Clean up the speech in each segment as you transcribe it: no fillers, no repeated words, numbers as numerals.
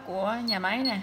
của nhà máy nè.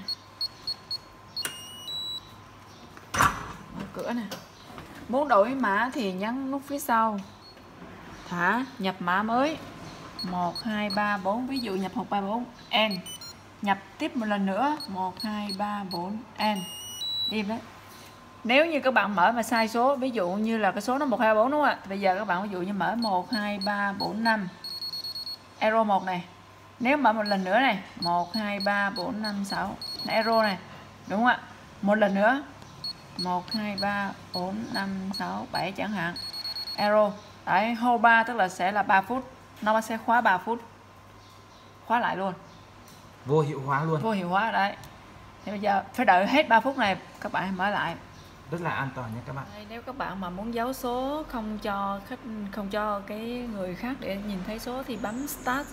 Mở cửa nè. Muốn đổi mã thì nhấn nút phía sau. Thả nhập mã mới 1, 2, 3, 4. Ví dụ nhập 1, 3, 4 N. Nhập tiếp một lần nữa 1, 2, 3, 4 N. Im đấy. Nếu như các bạn mở mà sai số, ví dụ như là cái số nó 1, 2, 3, 4 đúng không ạ? Bây giờ các bạn ví dụ như mở 1, 2, 3, 4, 5. Arrow 1 này. Nếu mở một lần nữa này 1, 2, 3, 4, 5, 6 là arrow này. Đúng không ạ? Một lần nữa 1, 2, 3, 4, 5, 6, 7 chẳng hạn. Arrow. Đấy, hold 3 tức là sẽ là 3 phút. Nó sẽ khóa 3 phút. Khóa lại luôn. Vô hiệu hóa luôn. Vô hiệu hóa đấy. Thì bây giờ phải đợi hết 3 phút này các bạn mở lại. Rất là an toàn nha các bạn. Đây, nếu các bạn mà muốn giấu số không cho cái người khác để nhìn thấy số thì bấm start,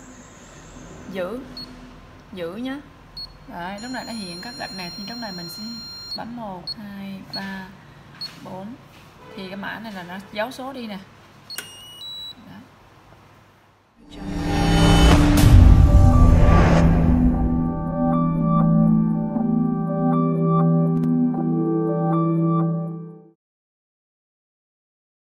giữ nhé. Đấy, lúc này nó hiện các gạch này thì lúc này mình sẽ bấm 1, 2, 3, 4 thì cái mã này là nó giấu số đi nè.